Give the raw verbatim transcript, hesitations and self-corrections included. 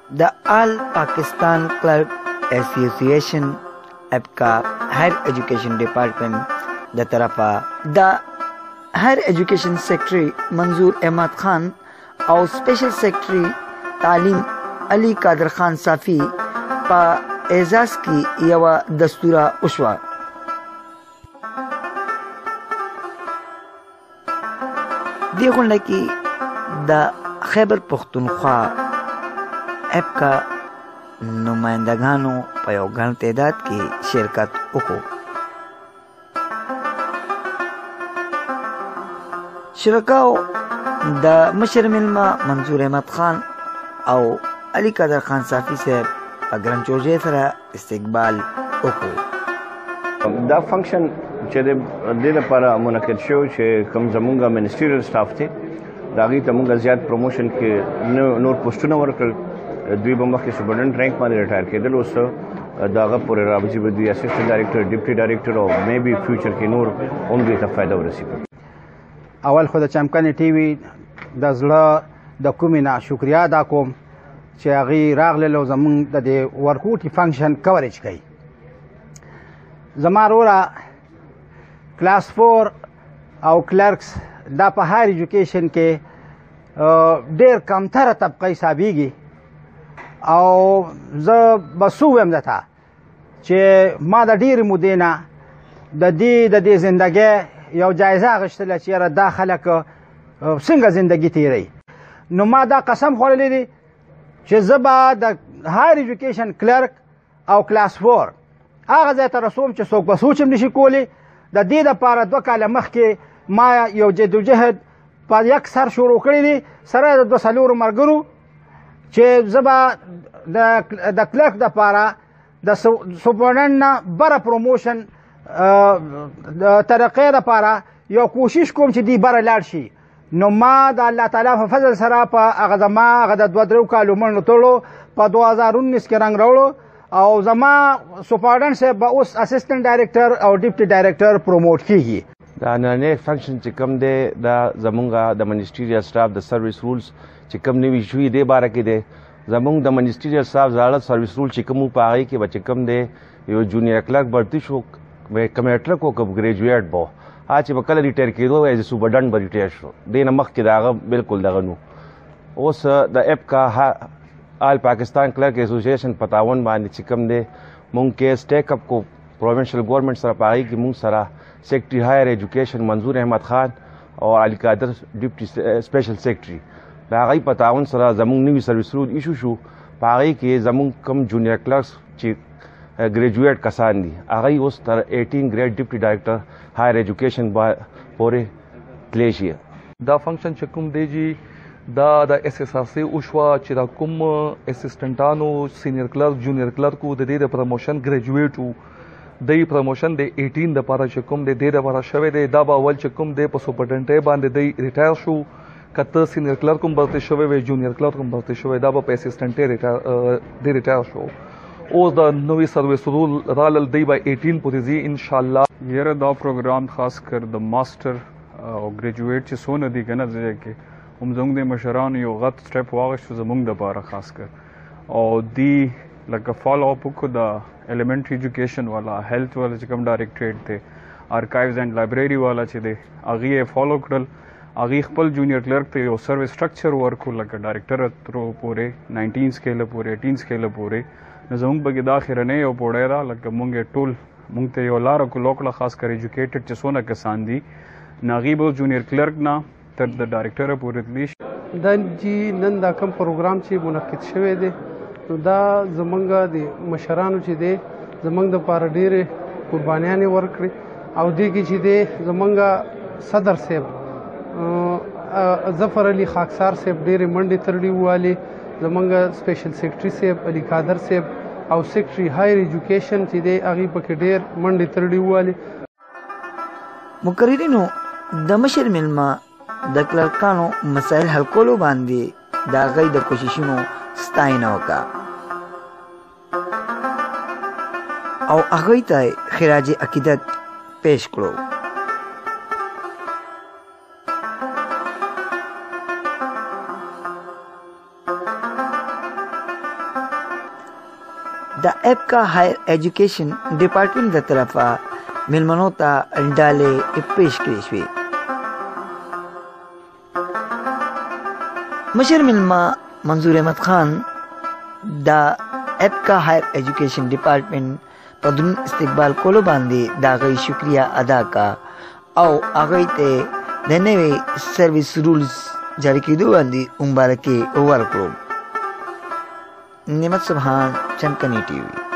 د آل پاکستان کلرک ایسوسییشن اپکا ہائر ایجوکیشن ڈپارٹمنٹ د طرفه د ہائر ایجوکیشن سیکرٹری منظور احمد خان او سپیشل سیکرٹری تعلیم علی قادر خان صافی په اعزاز کی یو دستوره وشوه. دې غونډه کې د خیبر پښتونخوا اپکا نمائندگانو په یو ګڼ تعداد کې شرکت وکړو. شرکاو د مشر مېلمه منظور احمد خان او علي قادر خان صافي صاحب په ګران چوجې سره استقبال وکړو. دا فنکشن چې د دې لپاره منعقد شو چې کوم زمونږ منسټریل سټاف دی د هغوی ته مونږ زیات پروموشن کې نور پوسټونه ورکړل. دوی به مخکې سوپرډنټ رینک باندې ریټایر کېدل، اوس د هغه پورې راوځي به دوی اسسټنټ ډایرکټر ډیپټي ډایرکټر او مې بي فیوچر کې نور هم دوی ته فایده ورسېږي. اول خو د چمکنې ټي وي د زړه د کومې نه شکریا ادا کوم چې هغوی راغلل او زمونږ د دې ورکوټي فنکشن کوریج کوي. زما وروره کلاس فور او کلرکس دا په هایر ایجوکیشن کې ډېر کمتره طبقه حسابېږي او زه به څه ووایم درته چې ما د ډېرې مودې نه د دې د دې زندګۍ یو جایزه اخیستله چې یاره دا خلک څنګه زندګي تېروي. نو ما دا قسم خوړلی دی چې زه به د هایر ایجوکیشن کلرک او کلاس فور هغه ځای ته رسوم چې څوک به سوچ هم نشي کولی. د دې دپاره دوه کاله مخکې ما یو جدوجهد په یک سر شروع کړی دی سره د دوه څلورو ملګرو چې زه به د کلرک دپاره د سوپرډنټ نه بره پروموشن د ترقۍ دپاره یو کوشش کوم چې دی بره لاړ شي. نو ما د الله تعالی په فضل سره په هغه زما هغه د دوه درېو کالو منډو تړلو په دوه هزار انیس کې رنګ راوړو او زما سوپرډنټ صاحب به اوس اسسټنټ ډایرکټر او ډیپټي ډایرکټر پروموټ کیږي. دا نننی فنکشن چې کوم دی دا زمونږ د منسټریل سټاف د سروس رولز چې کوم نوي شوي دی باره کې دی. زمونږ د منسټریل سټاف زاړه سروس رول چې کوم په هغې کې به چې کوم دی یو جونیر کلرک بړتي شو کمیټرک و که ګریجویټ به هغه چې به کله ریټایر کېدو ایز سوپرډنټ به ریټایر شو. دې نه مخکې د هغه بالکل دغه نو. اوس د اپکا آل پاکستان کلرک ایسوسییشن په تعاون باندې چې کوم دی مونږ کیس ټیک اپ کو پروونشل ګورنمنټ سره په هغې کې مونږ سره سیکرټري هایر ایجوکیشن منظور احمد خان او علي قادر ډیپټي سپیشل سیکرټري د هغوی په تعاون سره زمونږ نوي سروس رول ایشو شو. په هغې کې زمونږ کم جونیر کلرکس چې ګریجویټ کسان دي هغوی اوس تر ایټین ګریډ ډیپټي ډایرکټر هایر ایجوکیشن پورې تللی شي. دا فنکشن چې کوم دی جي دا د اس اس آر سی وشوه چې دا کوم اسسټنټانو سینیر کلرک جونیر کلرک وو د دې د پروموشن ګریجویټ وو د پروموشن د ایټین دپاره چې کوم دی دې دپاره شوی دی. دا به اول چې کوم دی په سوپرډنټۍ باندې دی ریټایر شو که ته سینیر کلرک هم برتې شوی وی جونیر کلرک هم برتې شوی دا به په اسسټنټۍ دی ریټایر شو. اوس د نوي سروس رول رالل دی به ایټین پورې ځي انشاءالله. یاره دا پروګرام خاص کر د ماسټر او ګریجویټ چې څونه دي که نه ځای کې هم زموږ د مشرانو یو غټ سټیپ واخیستو زموږ دپاره خاص کر او دی لکه فالو اپ وکړو د ایلیمنټري ایجوکیشن والا هیلث والا چې کوم ډایرکټریټ دی ارکایوز اینډ لایبرری والا چې دی هغې یې فالو کړل. هغې خپل جونیر کلرک ته یو سروس سټرکچر ورکړو لکه ډایرکټر ترو پورې ناینټین سکیله پورې ایټین سکیله پورې. نو زموږ پکې دا خیرنۍ یو پوړی ده لکه مونږ یې ټول مونږ ته یو لاره کړو کړه خاص کر ایجوکیټډ چې څونه کسان دي نو هغې به جونیر کلرک نه تر د ډایرکټره پورې تللی شي. دا جی نن دا کوم پروګرام چې منعقد شوی دی نو دا زمونږ د مشرانو چې دی زمونږ دپاره ډېرې قربانیانې ورکړې او دې کې چې دی زمونږ صدر صاحب ظفر علي خاکسار صاحب ډېرې منډې ترړي والې زمونږ سپیشل سیکرټري صاحب علي قادر صاحب او سیکرټري هایر ایجوکیشن چې دی هغې پکې ډېر منډې ترړي والې. مقررینو د مشر مېلمه د کلرکانو مسایل حل کولو باندې د هغوی د کوششونو ستاینه وکړه او هغوی ته خراج عقیدت پیش کړو. د اپکا هایر ایجوکیشن ډپارټمنټ د طرفه میلمنو ته ډالې پیش کړې شوې. مشر میلمه منظور احمد خان د اپکا هایر ایجوکیشن ډپارټمنټ په دروند استقبال کولو باندې د هغوی شکریه ادا کا او هغوی ته د نوي سرویس رولز جاری کېدو باندې مبارکي ورکړو. نعمت سبحان، چمکني ټي وي.